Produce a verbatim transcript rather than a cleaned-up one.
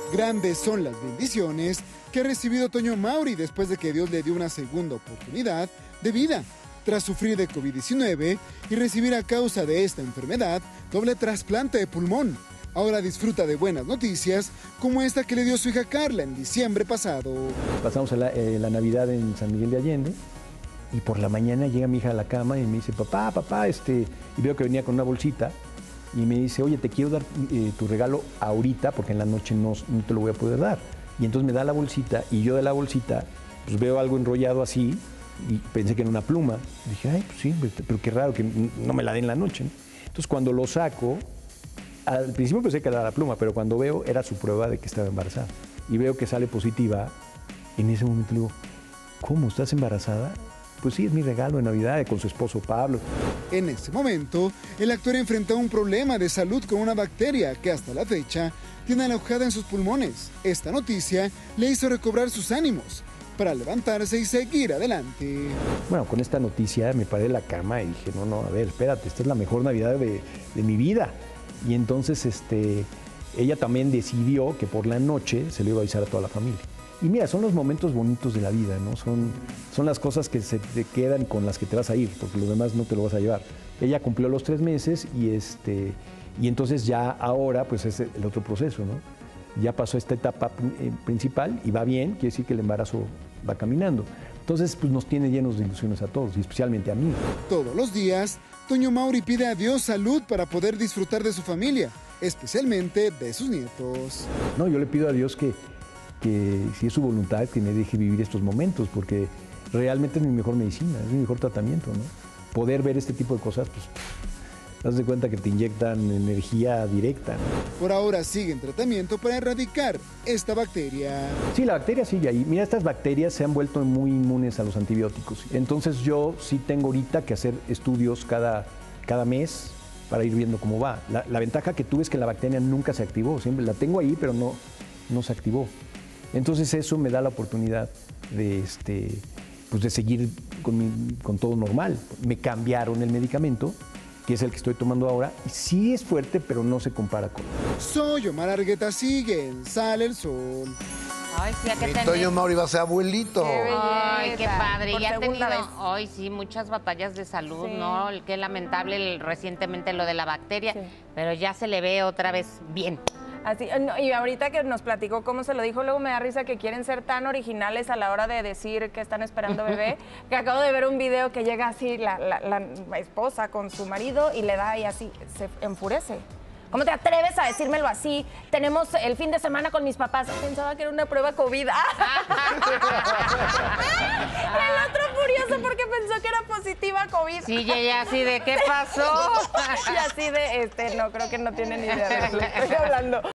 Grandes son las bendiciones que ha recibido Toño Mauri después de que Dios le dio una segunda oportunidad de vida, tras sufrir de COVID diecinueve y recibir a causa de esta enfermedad doble trasplante de pulmón. Ahora disfruta de buenas noticias como esta que le dio su hija Carla en diciembre pasado. Pasamos la, eh, la Navidad en San Miguel de Allende y por la mañana llega mi hija a la cama y me dice, papá, papá, este... y veo que venía con una bolsita y me dice, oye, te quiero dar eh, tu regalo ahorita porque en la noche no, no te lo voy a poder dar. Y entonces me da la bolsita y yo de la bolsita pues veo algo enrollado así y pensé que era una pluma. Dije, ay, pues sí, pero qué raro que no me la den en la noche, ¿no? Entonces cuando lo saco, al principio pensé que era la pluma, pero cuando veo era su prueba de que estaba embarazada. Y veo que sale positiva, y en ese momento le digo, ¿cómo? ¿Estás embarazada? Pues sí, es mi regalo de Navidad con su esposo Pablo. En ese momento, el actor enfrentó un problema de salud con una bacteria que hasta la fecha tiene alojada en sus pulmones. Esta noticia le hizo recobrar sus ánimos para levantarse y seguir adelante. Bueno, con esta noticia me paré de la cama y dije, no, no, a ver, espérate, esta es la mejor Navidad de, de mi vida. Y entonces este, ella también decidió que por la noche se lo iba a avisar a toda la familia. Y mira, son los momentos bonitos de la vida, ¿no? Son, son las cosas que se te quedan y con las que te vas a ir, porque lo demás no te lo vas a llevar. Ella cumplió los tres meses y, este, y entonces ya ahora pues es el otro proceso, ¿no? Ya pasó esta etapa principal y va bien, quiere decir que el embarazo va caminando. Entonces pues nos tiene llenos de ilusiones a todos y especialmente a mí. Todos los días, Toño Mauri pide a Dios salud para poder disfrutar de su familia, especialmente de sus nietos. No, yo le pido a Dios que, que si es su voluntad, que me deje vivir estos momentos, porque realmente es mi mejor medicina, es mi mejor tratamiento, ¿no? Poder ver este tipo de cosas, pues, te das de cuenta que te inyectan energía directa, ¿no? Por ahora sigue en tratamiento para erradicar esta bacteria. Sí, la bacteria sigue ahí. Mira, estas bacterias se han vuelto muy inmunes a los antibióticos. Entonces yo sí tengo ahorita que hacer estudios cada, cada mes para ir viendo cómo va. La, la ventaja que tuve es que la bacteria nunca se activó. Siempre la tengo ahí, pero no, no se activó. Entonces eso me da la oportunidad de, este, pues de seguir con, mi, con todo normal. Me cambiaron el medicamento, que es el que estoy tomando ahora, y sí es fuerte, pero no se compara con... Soy Omar Argueta, sigue en Sale el Sol. Ay, sí, ¿a qué tenés? Toño Mauri va a ser abuelito. Qué Ay, qué padre. Por Ya ha tenido vez. hoy sí muchas batallas de salud, Sí. ¿no? Qué lamentable el- recientemente lo de la bacteria, Sí. pero ya se le ve otra vez bien. Así, no, y ahorita que nos platicó cómo se lo dijo, luego me da risa que quieren ser tan originales a la hora de decir que están esperando bebé, que acabo de ver un video que llega así la, la- la esposa con su marido y le da y así, se enfurece. ¿Cómo te atreves a decírmelo así? Tenemos el fin de semana con mis papás. Pensaba que era una prueba COVID. El otro furioso porque pensó que era positiva COVID. Sí, y ella así de, ¿qué pasó? Y así de, este, no, creo que no tiene ni idea de lo que estoy hablando.